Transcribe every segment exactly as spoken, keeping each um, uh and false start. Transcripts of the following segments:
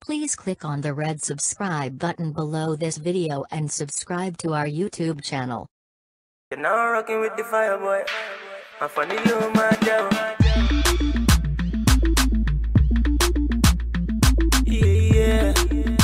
Please click on the red subscribe button below this video and subscribe to our YouTube channel. You're now rocking with the Fireboy. I'm funny little man down. Yeah, yeah.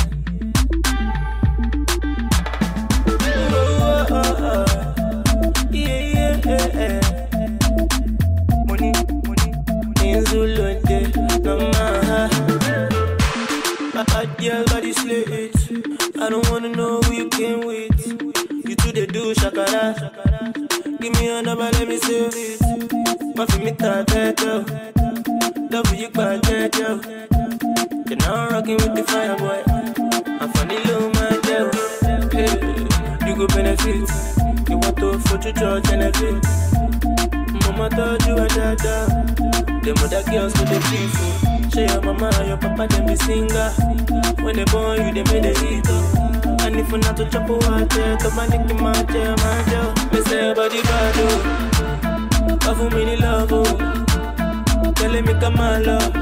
Oh, oh, oh, oh. Yeah, yeah, yeah. Money, money, in Zulu, no matter. I had your body slate. I don't wanna know who you came with. You two they do shakara. Give me a number, let me save it. My me tattoo. Love you bad tattoo. You're now rocking with the Fireboy. I'm funny little man there. Hey, you go benefit. You want to foot your church and a fit. Mama told you a dada. The mother girls go the beautiful. Share your mama and your papa, them be singer. When they born you, they made a hit up. And if you're not to chop a water, to panic in my chair, my jail. Me say body bad, oh. Love me, love, oh. Tell me come on, love.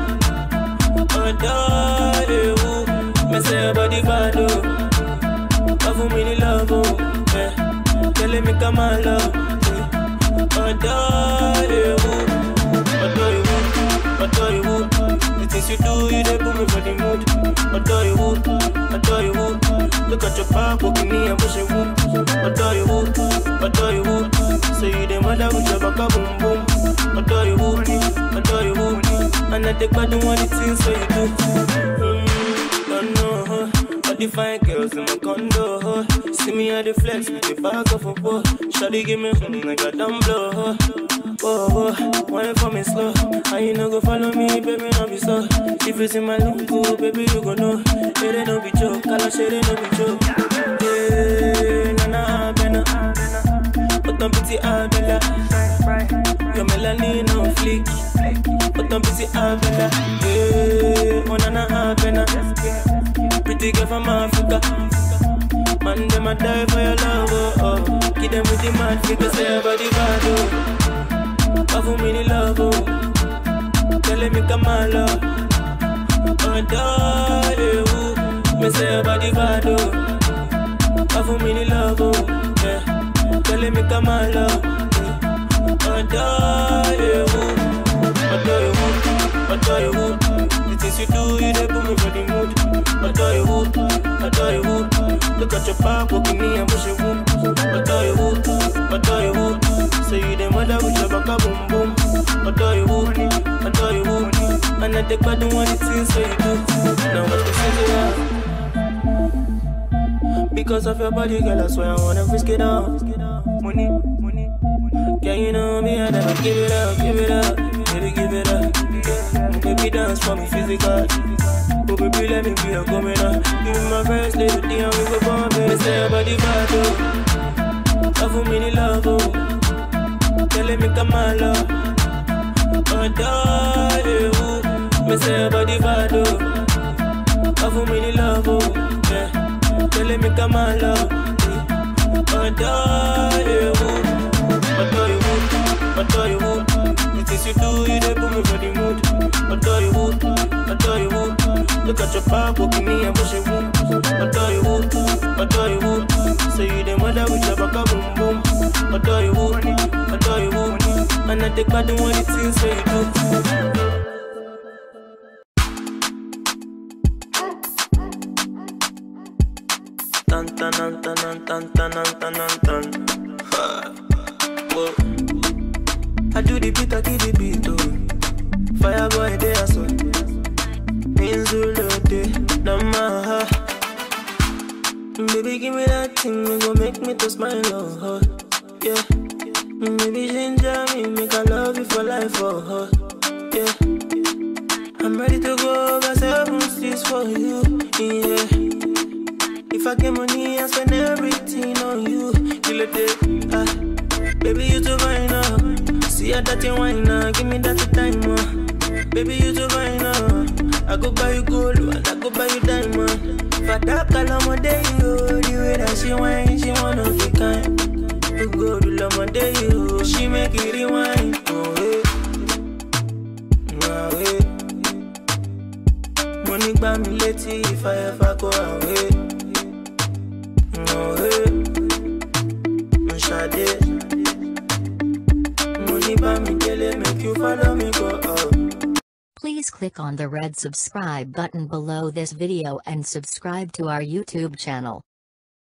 Adore you. Me say body bad, oh. Love me, love, oh. Yeah. Tell me come on, love. Adore you. Adore you. Adore you. The things you do, you they put me for the mood. Adore you, adore you. Look at your pop, walking me and push it woo. Adore you, adore you. So you the mother with your back boom boom. Adore you, adore you. And I take back the one things so you do. Mmm, don't know her. All the fine girls in my condo, huh? See me at the flex with the bag of a boy. Shawty give me mm, like a dumb blow, huh? Oh, oh, wine for me slow. And you no go follow me, baby, no be so. If it's in my lungu, baby, you go know. It ain't no be joke, call shit ain't no be joke. Yeah, na na, bena. But don't pity, ah, bella. Your melanin on fleek. But don't pity, ah, bella. Yeah, oh, na na, ah, bena. Pretty girl from Africa. Man, them a die for your love, oh, oh. Keep them with the mad figure, say everybody bad, oh. Love me, love, oh. Tell me come on, love. Adore you. Me say your body bad, oh. Love me, love, oh. Yeah. Tell me come on, love. Adore you. Adore you. Adore you. The things you do, you they put me for the mood. Adore you. Adore you. Look at your pop, walking me and push it woo. Adore you. Adore you. So you the mother with your back boom boom. Adore you, adore you. And I take back the one things so you do. Now what you say? Because of your body, girl, I swear I wanna risk it all. Money, money, money. Girl, you know me, I never give it up, give it up. Baby, give it up. Yeah. Baby, dance for me physical. Oh, baby, let me be a coming up. Give me my first little thing and we go bomb it. Say your body bad, oh. Love me, love, oh. Tell me come on, love. Adore you. Me say your body bad, oh. Love me, love, oh. Yeah. Tell me come on, love. Adore you. Adore you. Adore you. The things you do, you they put me for the mood. Adore you. Adore you. Look at your pop, walking me and push it woo. Adore you. Adore you. So you the mother with your back boom boom. Adore you. Adore you. And I take back the one things so you do. Tan tan tan tan tan tan tan tan tan. Whoa. I do the beat, I give the beat, oh. Fireboy, they are so. In Zulu, they, Namaha. Baby, give me that thing, it gon' make me to smile, oh, yeah. Maybe ginger me, make I love you for life, oh, yeah. I'm ready to go over seven seas for you, yeah. If I get money, I spend everything on you, kill it, ah. Baby, you too fine now. See how that you wine now, give me that time, uh. Baby, you too fine now. I go buy you gold, and I go buy you diamond. For that color, my day, oh, the way that she whine, she wanna be kind. You go to love my day, oh, she make it rewind. Oh, hey. Oh, hey. Money by me, let's see if I ever go away. No way. Shade. Money by me, daily make you follow me go up. Please click on the red subscribe button below this video and subscribe to our YouTube channel.